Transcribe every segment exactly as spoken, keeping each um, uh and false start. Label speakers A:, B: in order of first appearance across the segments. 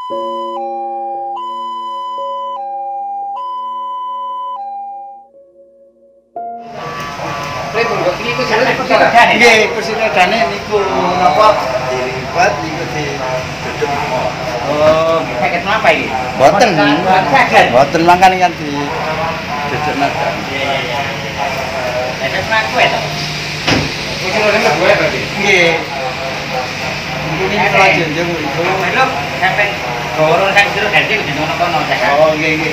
A: Nggih, kursi rodane niku napa dilipat niku diduduk.
B: Oh, sakit napa iki?
A: Boten. Boten mangkane kan di duduk nada.
B: Iya iya iya. Sakit naku ya. Kursi rodane gue berarti.
A: Nggih. Ini lanjut jeng itu.
B: Lho, sampai dorong kan jero ganti di kono-kono saya.
A: Oh, nggih nggih.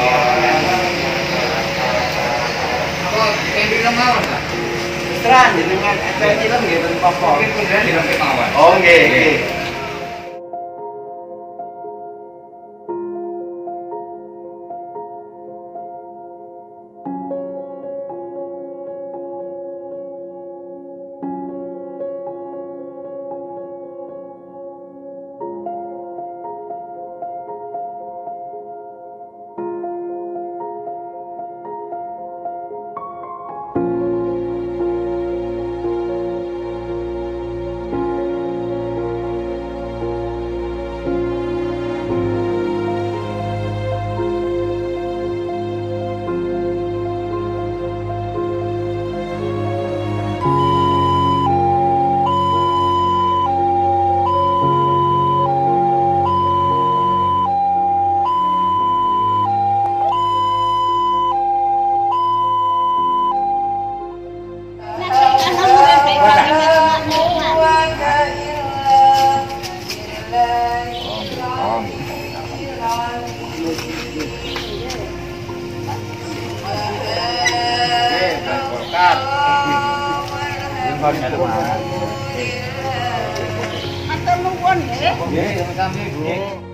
B: Kok endi mawon, Pak?
A: Terang jenengan acara film nggih ten apa?
B: Mungkin kunjungan di Rompet mawon.
A: Oh, nggih nggih.
C: Atau nuwun nggih.
A: Nggih, sami-sami, Bu.